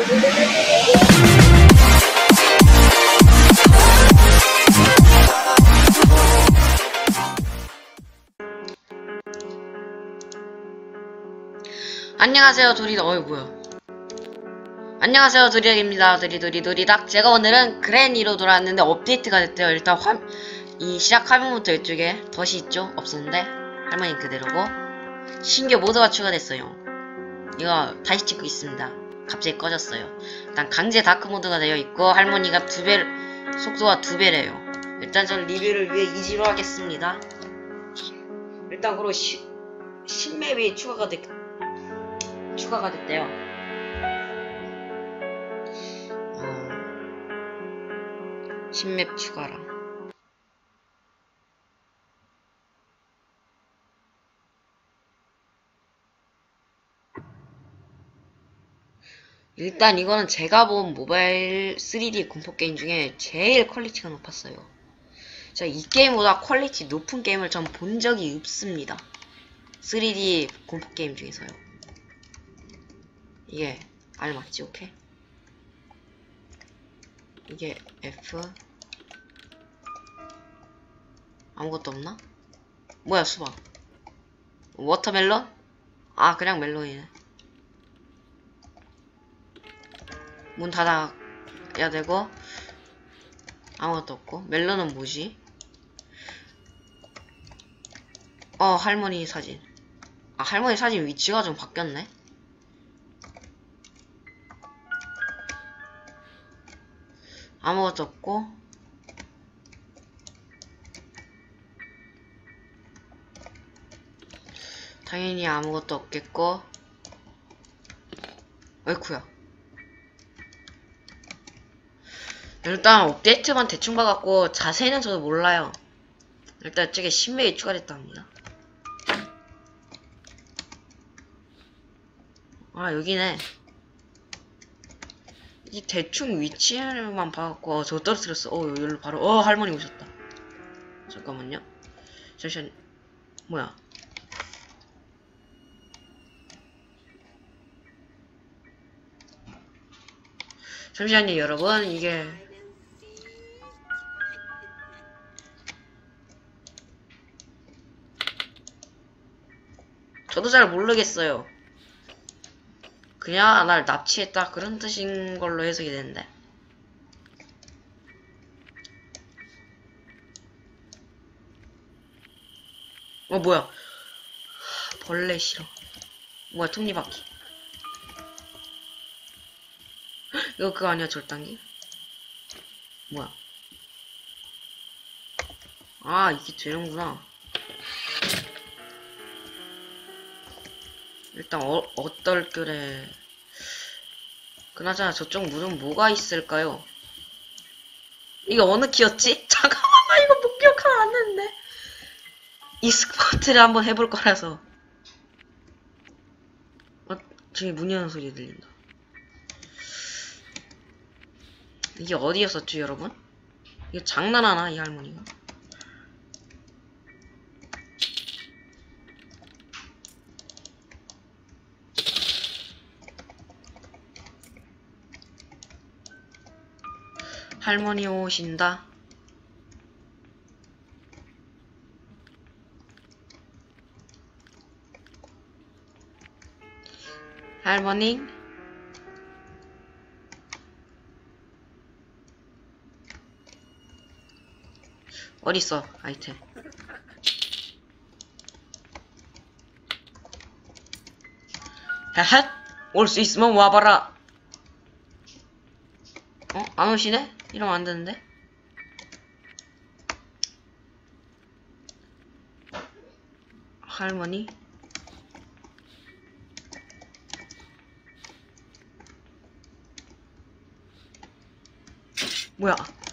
안녕하세요 뭐야. 안녕하세요 도리닥입니다. 도리닥. 제가 오늘은 그랜이로 돌아왔는데 업데이트가 됐대요. 일단 이 시작 화면부터 이쪽에 덫이 있죠? 없었는데 할머니 그대로고 신규 모드가 추가됐어요. 이거 다시 찍고 있습니다. 갑자기 꺼졌어요. 일단 강제 다크 모드가 되어 있고 할머니가 속도가 2배래요. 일단 전 리뷰를 위해 이지로 하겠습니다. 일단 그리고 신맵이 추가가 됐대요. 신맵 추가라. 일단 이거는 제가 본 모바일 3D 공포게임 중에 제일 퀄리티가 높았어요. 제가 이 게임보다 퀄리티 높은 게임을 전 본 적이 없습니다. 3D 공포게임 중에서요. 이게 R 맞지? 오케이. 이게 F. 아무것도 없나? 뭐야 수박. 워터멜론? 아 그냥 멜론이네. 문 닫아야 되고 아무것도 없고. 멜론은 뭐지? 할머니 사진. 아 할머니 사진 위치가 좀 바뀌었네. 아무것도 없고 당연히 아무것도 없겠고. 어이쿠야. 일단 업데이트만 대충 봐갖고 자세히는 저도 몰라요. 일단 저게 신맵이 추가됐답니다. 아 여기네. 이 대충 위치만 봐갖고 저거 떨어뜨렸어. 여기로 바로 할머니 오셨다. 잠깐만요. 잠시만. 뭐야? 잠시만요 여러분. 이게 저도 잘 모르겠어요. 그냥 날 납치했다 그런 뜻인 걸로 해석이 되는데. 뭐야? 벌레 싫어. 뭐야 톱니바퀴. 이거 그거 아니야 절단기? 뭐야? 아 이게 되는구나. 일단 어떨결에 그나저나 저쪽 문은 뭐가 있을까요? 이게 어느 키였지? 잠깐만 나 이거 못 기억하면 안 되는데. e스포츠를 한번 해볼 거라서. 저기 문 여는 소리 들린다. 이게 어디였었죠 여러분? 이게 장난하나 이 할머니가? 할머니 오신다. 할머니? 어딨어 아이템. 하핫! 올 수 있으면 와봐라. 안 오시네? 이러면 안 되는데? 할머니? 뭐야?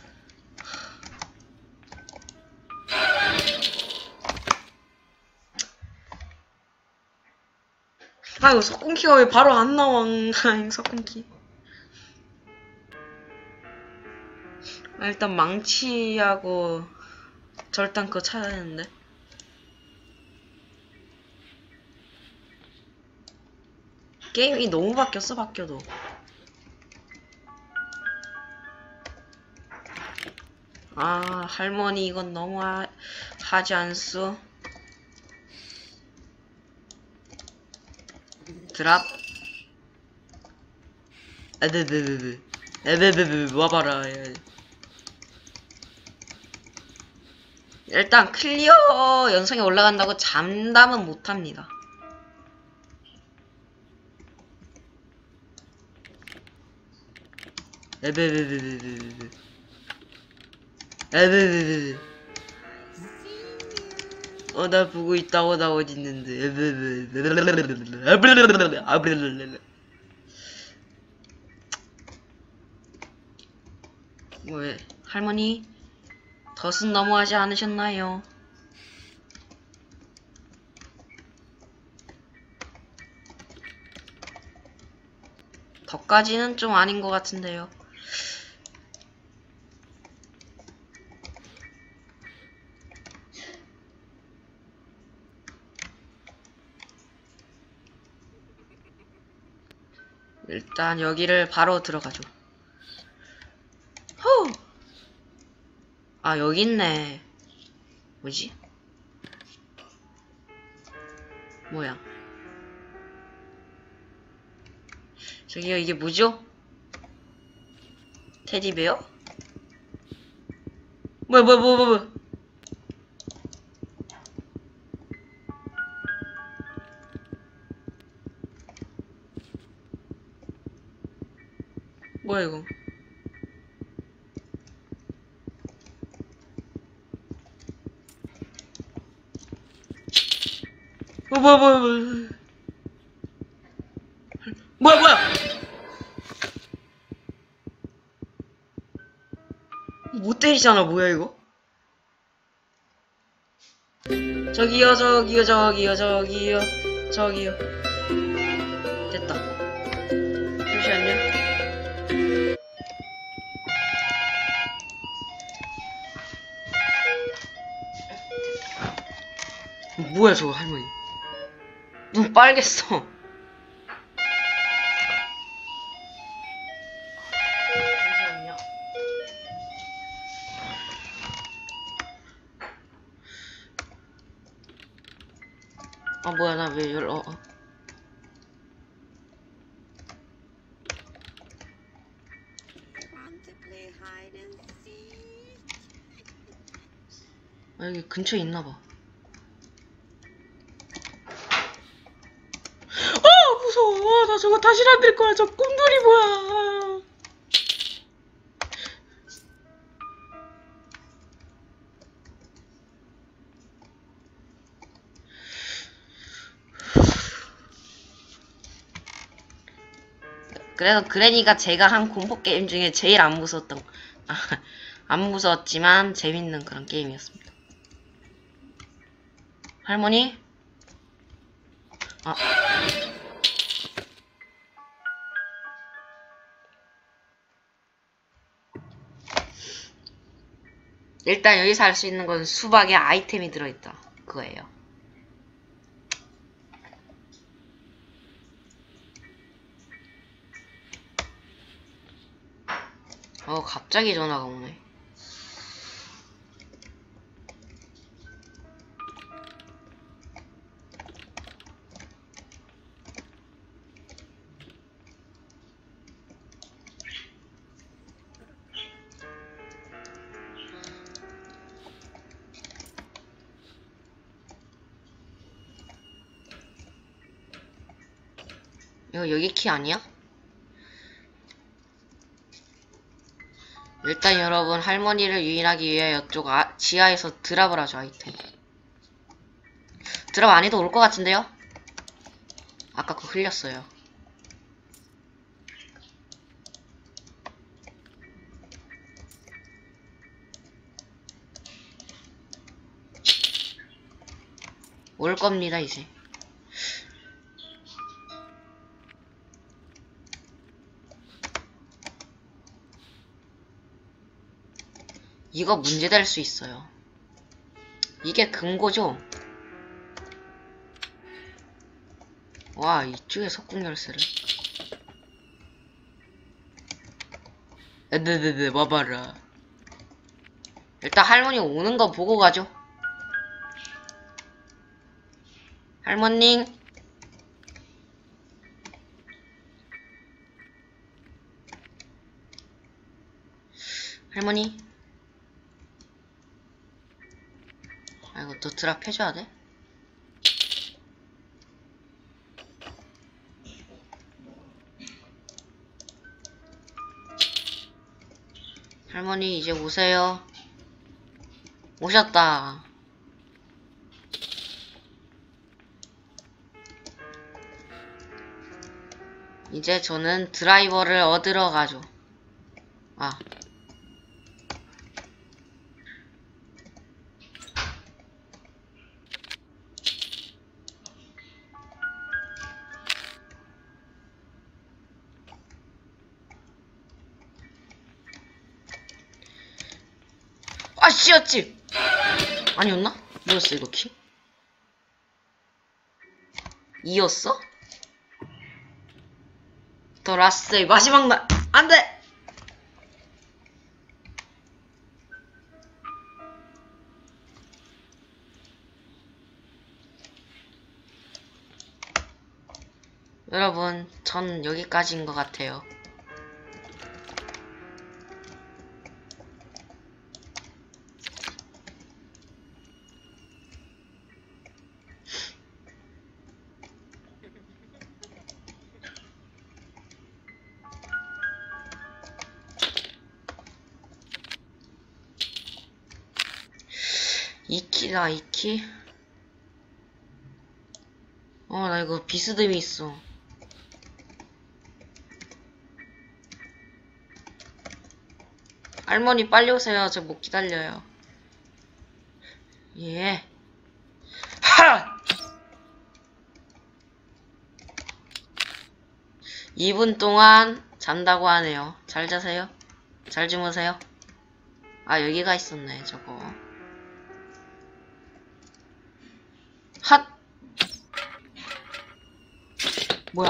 이거 석궁키가 왜 바로 안 나와? 석궁키. 일단 망치하고 절단 그거 찾아야 되는데. 게임이 너무 바뀌었어. 바뀌어도 아, 할머니 이건 너무 하지 않소? 드랍. 에베베베베. 에베베베 와봐라. 일단 클리어 연성이 올라간다고 장담은 못합니다. 에베베베베베. 에베베베베. 나 보고 있다고. 나 어디 있는데. 왜 할머니 덫은 너무하지 않으셨나요? 덫까지는 좀 아닌 것 같은데요. 일단 여기를 바로 들어가죠. 후! 아, 여기 있네. 뭐지? 뭐야? 저기요, 이게 뭐죠? 테디베어? 뭐야. 뭐야, 이거? 뭐야. 못 때리잖아, 뭐야, 이거? 저기요. 됐다. 잠시만요. 뭐야, 저거, 할머니. 눈 빨겠어. 잠시만요. 아, 뭐야, 나 왜 여기 근처에 있나봐. 무서워. 나 저거 다시 안 될 거야. 저 꿈돌이 뭐야. 그래서 그레니가 제가 한 공포 게임 중에 제일 안 무서웠던, 안 무서웠지만 재밌는 그런 게임이었습니다. 할머니? 일단 여기서 할 수 있는 건 수박에 아이템이 들어있다. 그거예요. 갑자기 전화가 오네. 이거 여기 키 아니야? 일단 여러분 할머니를 유인하기 위해 이쪽 지하에서 드랍을 하죠. 아이템 드랍 안 해도 올 것 같은데요? 아까 그거 흘렸어요. 올 겁니다 이제. 이거 문제될 수 있어요. 이게 금고죠? 와, 이쪽에 석궁 열쇠를. 네네네, 와봐라. 일단 할머니 오는 거 보고 가죠. 할머니. 할머니. 아이고, 또 드랍 해줘야 돼? 할머니, 이제 오세요. 오셨다. 이제 저는 드라이버를 얻으러 가죠. 아. 아, 씨였지! 아니었나? 뭐였어, 이거 키? 2였어? 더 라스트의 마지막 날! 안 돼! 여러분, 전 여기까지인 것 같아요. 이키다, 이키. 나 이거 비스듬히 있어. 할머니 빨리 오세요. 저 못 기다려요. 예. 하! 2분 동안 잔다고 하네요. 잘 자세요. 잘 주무세요. 아, 여기가 있었네, 저거. 핫! 뭐야?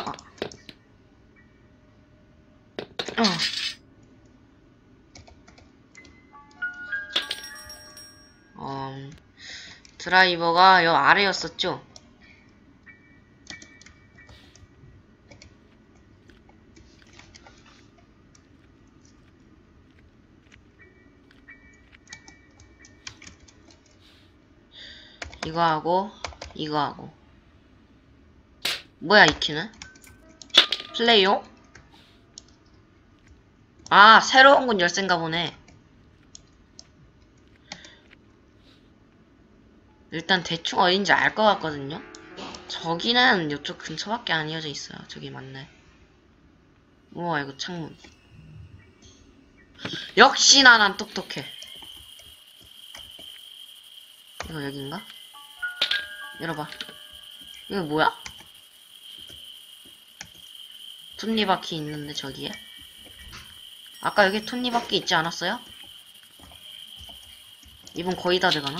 드라이버가 여 아래였었죠? 이거 하고 이거 하고. 뭐야, 이 키는? 플레이용? 아, 새로운 건 열쇠인가 보네. 일단 대충 어딘지 알 것 같거든요. 저기는 이쪽 근처밖에 안 이어져 있어요. 저기 맞네. 우와, 이거 창문. 역시나 난 똑똑해. 이거 여긴가? 열어봐. 이거 뭐야? 톱니바퀴 있는데 저기에? 아까 여기 톱니바퀴 있지 않았어요? 이번 거의 다 돼가나?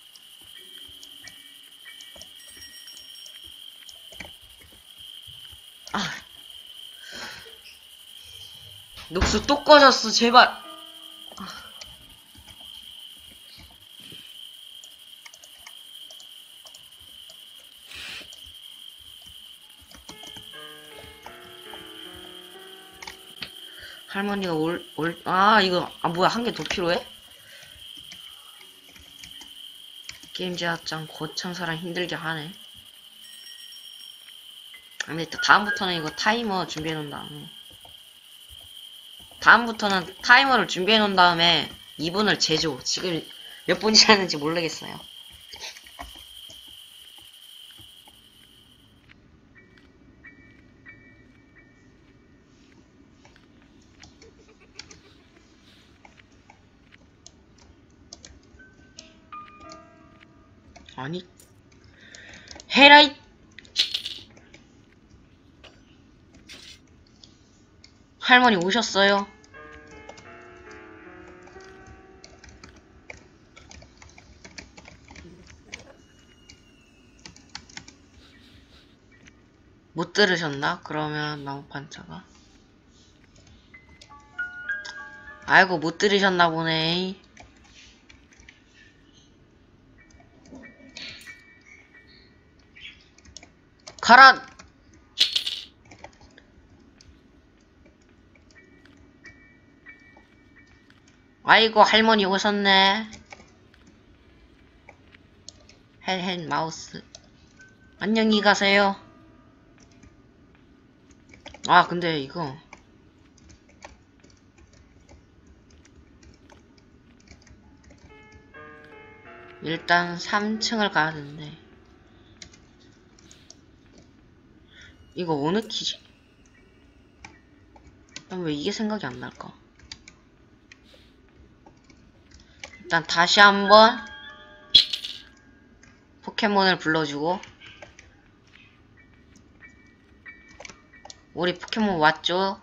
아, 녹수 또 꺼졌어, 제발. 할머니가 이거, 뭐야, 한 개 더 필요해? 게임 제작장 거참 사람 힘들게 하네. 근데 다음부터는 이거 타이머 준비해놓은 다음에. 다음부터는 타이머를 준비해놓은 다음에 2분을 재줘. 지금 몇 분이 지났는지 모르겠어요. 아니, 헤라이. 할머니 오셨어요? 못 들으셨나? 그러면 나무판차가. 아이고, 못 들으셨나 보네. 가라! 아이고, 할머니 오셨네. 헬 마우스. 안녕히 가세요. 아, 근데 이거. 일단 3층을 가야 되는데. 이거 어느 키지? 난 왜 이게 생각이 안 날까? 일단 다시 한번 포켓몬을 불러주고. 우리 포켓몬 왔죠?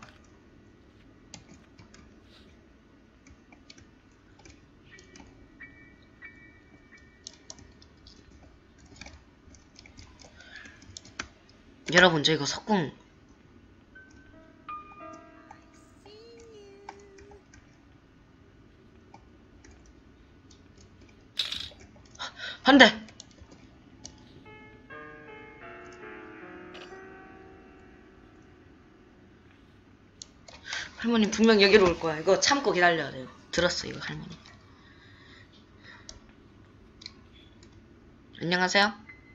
여러분, 저 이거 석궁 한 대! 할머니 분명 여기로 올 거야. 이거 참고 기다려야 돼요. 들었어, 이거 할머니. 안녕하세요.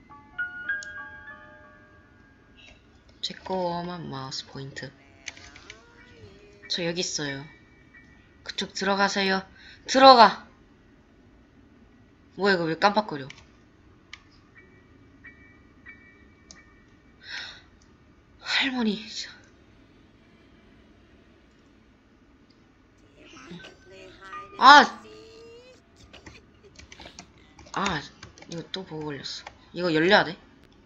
제 거만 마우스 포인트. 저 여기 있어요. 그쪽 들어가세요. 들어가! 뭐야, 이거 왜 깜빡거려? 할머니. 아! 아, 이거 또 보고 걸렸어. 이거 열려야 돼?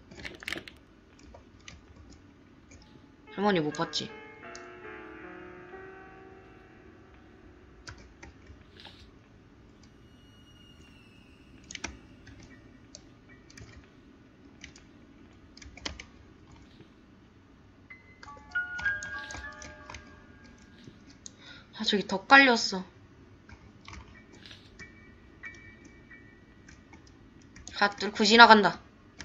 할머니 못 봤지? 아, 저기 더 깔렸어. 다 뚫고 지나간다.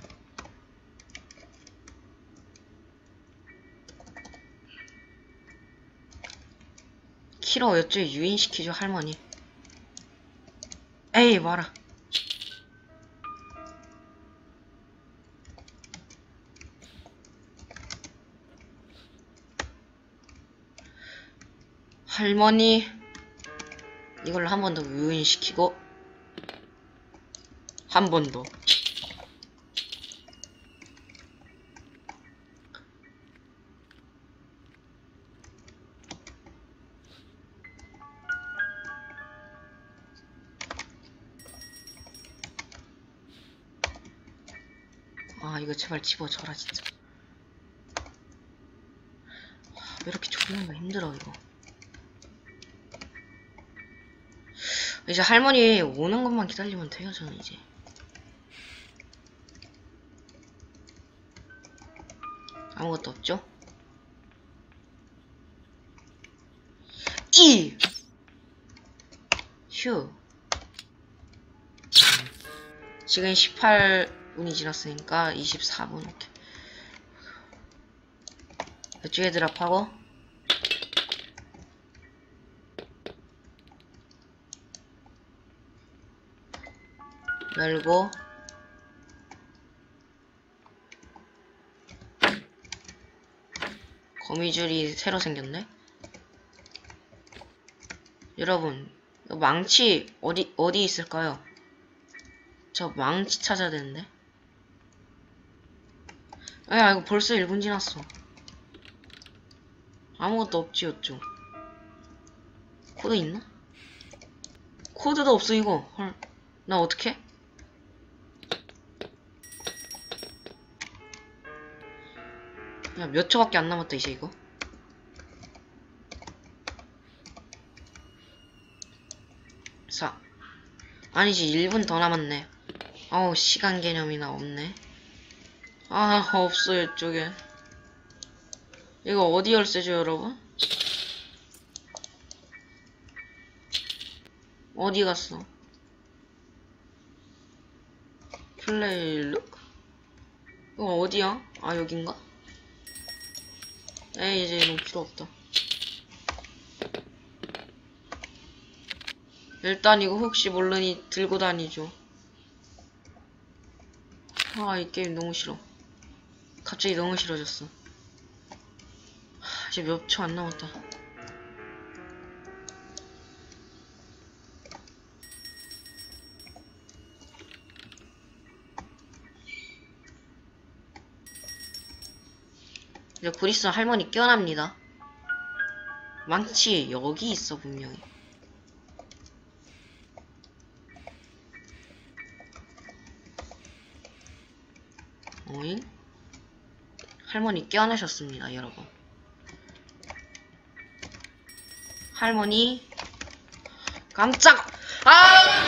키로 여쭈에 유인시키죠, 할머니. 에이, 마라. 할머니. 이걸로 한 번 더 유인시키고. 한 번 더. 아, 이거 제발 집어줘라, 진짜. 왜 이렇게 조리는 힘들어, 이거. 이제 할머니 오는 것만 기다리면 돼요, 저는 이제. 아무것도 없죠? 휴. 지금 18분이 지났으니까 24분. 오케이. 이쪽에 드랍하고. 열고. 거미줄이 새로 생겼네. 여러분, 망치 어디 있을까요? 저 망치 찾아야 되는데. 야, 이거 벌써 1분 지났어. 아무것도 없지, 요쪽. 코드 있나? 코드도 없어, 이거. 헐. 나 어떡해? 야, 몇 초밖에 안 남았다, 이제 이거. 아니지, 1분 더 남았네. 어우, 시간 개념이나 없네. 아, 없어요, 이쪽에. 이거 어디 열쇠죠, 여러분? 어디 갔어? 플레이 룩? 이거 어디야? 아, 여긴가? 에이, 이제 너무 필요 없다. 일단 이거 혹시 모르니 들고 다니죠. 아, 이 게임 너무 싫어. 갑자기 너무 싫어졌어. 이제 몇 초 안 남았다. 이제 곧 있으면 할머니 깨어납니다. 망치 여기 있어 분명히. 어잉? 할머니 깨어나셨습니다, 여러분. 할머니 깜짝. 아!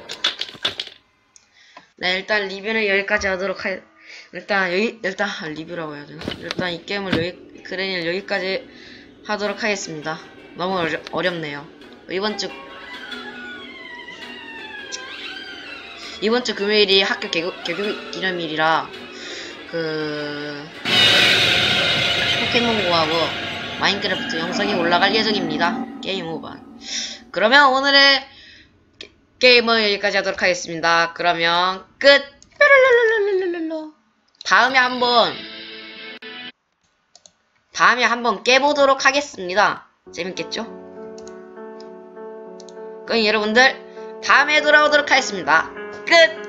네, 일단 리뷰는 여기까지 하도록 할. 일단 리뷰라고 해야 되나? 일단 이 게임을 그레니를 여기까지 하도록 하겠습니다. 너무 어렵네요. 이번 주 금요일이 학교 개교 기념일이라 포켓몬고하고 마인크래프트 영상이 올라갈 예정입니다. 게임 오버. 그러면 오늘의 게임은 여기까지 하도록 하겠습니다. 그러면 끝. 다음에 한번 깨보도록 하겠습니다. 재밌겠죠? 그럼 여러분들 다음에 돌아오도록 하겠습니다. 끝.